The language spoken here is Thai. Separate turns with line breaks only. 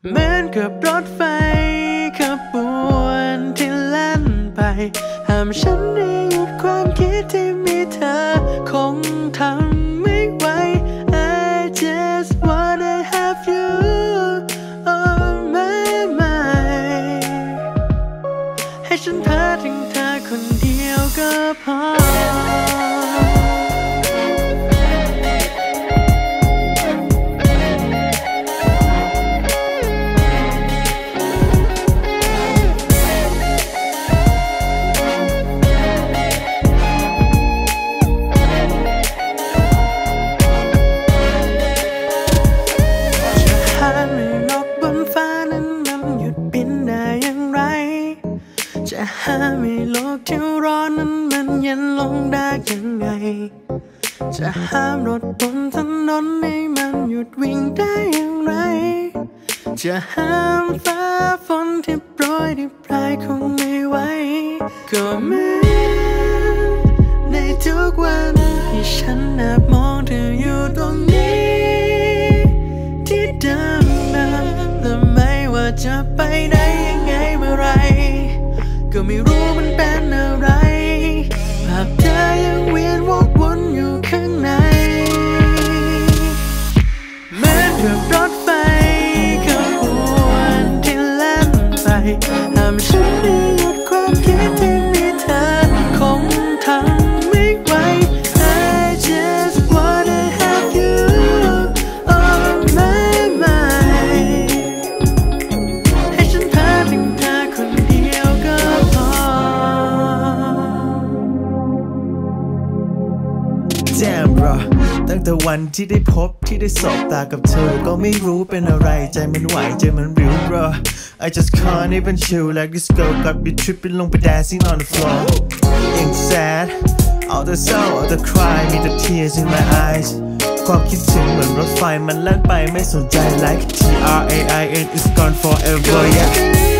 เหมือนกับรถไฟขบวนที่แล่นไปห้ามฉันได้หยุดความคิดที่มีเธอคงทำไม่ไหว I just wanna have you on my mind ให้ฉันเพ้อถึงเธอคนเดียวก็พอจะห้ามให้โลกที่ร้อนนั้นมันเย็นลงได้ยังไงจะห้ามรถบนถนนให้มันหยุดวิ่งได้อย่างไรจะห้ามฟ้าฝนที่โปรยที่ปลายคงไม่ไหวก็เหมือนในทุกวันที่ฉันแอบมองเธออยู่ตรงนี้ที่เดิมและไม่ว่าจะไปไหนยังไงเมื่อไรก็ไม่รู้มันเป็นอะไรภาพเธอยังเวียนวกวนอยู่ข้างในเหมือนกับรถไฟขบวนที่แล่นไปห้ามฉันได้หยุดความคิดที่มีเธอคงทำไม่ไหว I just wanna have you on my mind ให้ฉันเพ้อถึงเธอคนเดียวก็
Damn bro ตั้งแต่วันที่ได้พบที่ได้สบตากับเธอก็ไม่รู้เป็นอะไรใจมันไหวใจมันริ้ว bro I just can't even chill like this girl got me tripping ลงไป dancing on the floor ยัง sad all the soul all the cry มีแต่ tears in my eyes ความคิดถึงเหมือนรถไฟมันแล่นไปไม่สนใจ like TRAIN is gone forever yeah